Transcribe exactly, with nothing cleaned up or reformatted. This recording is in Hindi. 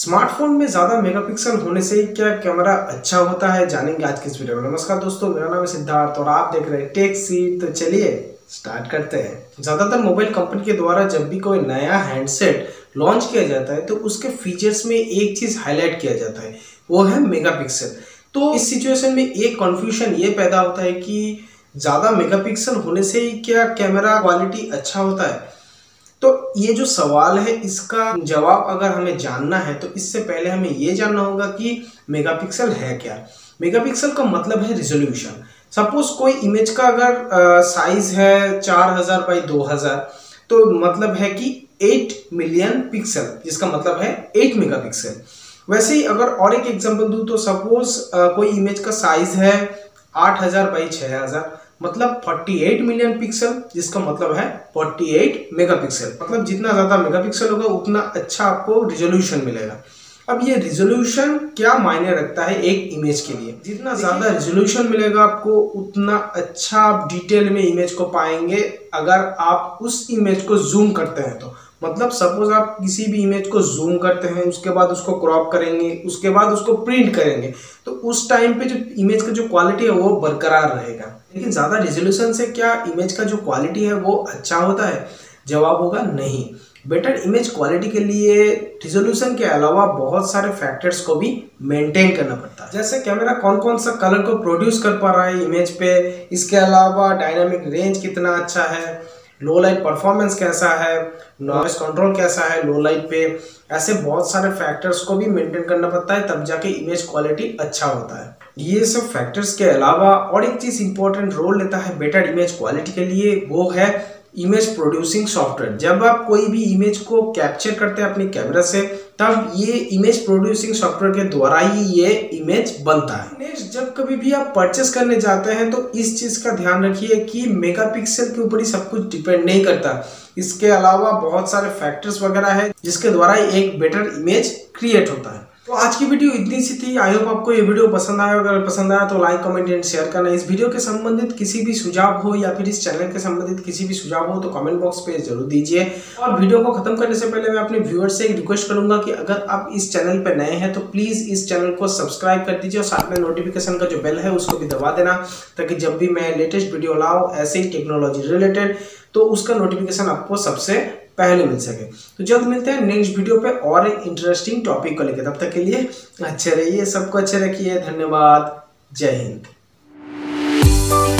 स्मार्टफोन में ज्यादा मेगापिक्सल होने से क्या कैमरा अच्छा होता है, जानेंगे आज की इस वीडियो में। नमस्कार दोस्तों, मेरा नाम है सिद्धार्थ और आप देख रहे हैं टेक सीट। तो चलिए स्टार्ट करते हैं। ज्यादातर मोबाइल कंपनी के द्वारा जब भी कोई नया हैंडसेट लॉन्च किया जाता है तो उसके फीचर्स में एक चीज हाईलाइट किया जाता है, वो है मेगापिक्सल। तो इस सिचुएशन में एक कंफ्यूजन ये पैदा होता है कि ज्यादा मेगापिक्सल होने से क्या कैमरा क्वालिटी अच्छा होता है। तो ये जो सवाल है इसका जवाब अगर हमें जानना है तो इससे पहले हमें ये जानना होगा कि मेगापिक्सल है क्या। मेगापिक्सल का मतलब है रिजोल्यूशन। सपोज कोई इमेज का अगर साइज है चार हजार बाई दो हजार, तो मतलब है कि आठ मिलियन पिक्सल, जिसका मतलब है आठ मेगापिक्सल। वैसे ही अगर और एक एग्जांपल दूं तो सपोज कोई इमेज का साइज है आठ हजार बाई छह हजार, मतलब अड़तालीस मिलियन पिक्सल, जिसका मतलब है अड़तालीस मेगापिक्सल। मतलब जितना ज्यादा मेगापिक्सल होगा उतना अच्छा आपको रिजोल्यूशन मिलेगा। अब ये रिजोल्यूशन क्या मायने रखता है एक इमेज के लिए। जितना ज्यादा रिजोल्यूशन मिलेगा आपको उतना अच्छा आप डिटेल में इमेज को पाएंगे। अगर आप उस इमेज को जूम करते हैं तो मतलब सपोज आप किसी भी इमेज को जूम करते हैं, उसके बाद उसको क्रॉप करेंगे, उसके बाद उसको प्रिंट करेंगे, तो उस टाइम पे जो इमेज का जो क्वालिटी है वो बरकरार रहेगा। लेकिन ज्यादा रिजोल्यूशन से क्या इमेज का जो क्वालिटी है वो अच्छा होता है? जवाब होगा नहीं। बेटर इमेज क्वालिटी के लिए रिजोल्यूशन के अलावा बहुत सारे फैक्टर्स को भी मेंटेन करना पड़ता है। जैसे कैमरा कौन कौन सा कलर को प्रोड्यूस कर पा रहा है इमेज पे, इसके अलावा डायनामिक रेंज कितना अच्छा है, लो लाइट परफॉर्मेंस कैसा है, नॉइस कंट्रोल कैसा है लो लाइट पे। ऐसे बहुत सारे फैक्टर्स को भी मेंटेन करना पड़ता है, तब जाके इमेज क्वालिटी अच्छा होता है। ये सब फैक्टर्स के अलावा और एक चीज इंपॉर्टेंट रोल लेता है बेटर इमेज क्वालिटी के लिए, वो है इमेज प्रोड्यूसिंग सॉफ्टवेयर। जब आप कोई भी इमेज को कैप्चर करते हैं अपनी कैमरा से, तब ये इमेज प्रोड्यूसिंग सॉफ्टवेयर के द्वारा ही ये इमेज बनता है। नेक्स्ट, जब कभी भी आप परचेस करने जाते हैं तो इस चीज का ध्यान रखिए कि मेगापिक्सल के ऊपर ही सब कुछ डिपेंड नहीं करता। इसके अलावा बहुत सारे फैक्टर्स वगैरह है जिसके द्वारा एक बेटर इमेज क्रिएट होता है। तो आज की वीडियो इतनी सी थी। आई होप आपको ये वीडियो पसंद आया। अगर पसंद आया तो लाइक कमेंट एंड शेयर करना। इस वीडियो के संबंधित किसी भी सुझाव हो या फिर इस चैनल के संबंधित किसी भी सुझाव हो तो कमेंट बॉक्स पे जरूर दीजिए। और वीडियो को खत्म करने से पहले मैं अपने व्यूअर्स से एक रिक्वेस्ट करूंगा कि अगर आप इस चैनल पे नए हैं तो प्लीज इस चैनल को सब्सक्राइब कर दीजिए और साथ में नोटिफिकेशन का जो बेल है उसको भी दबा देना, ताकि जब भी मैं लेटेस्ट वीडियो लाऊं ऐसे ही टेक्नोलॉजी रिलेटेड तो उसका नोटिफिकेशन आपको सबसे पहले मिल सके। तो जल्द मिलते हैं नेक्स्ट वीडियो पे और एक इंटरेस्टिंग टॉपिक को लेकर। तब तक के लिए अच्छे रहिए, सबको अच्छे रखिए। धन्यवाद। जय हिंद।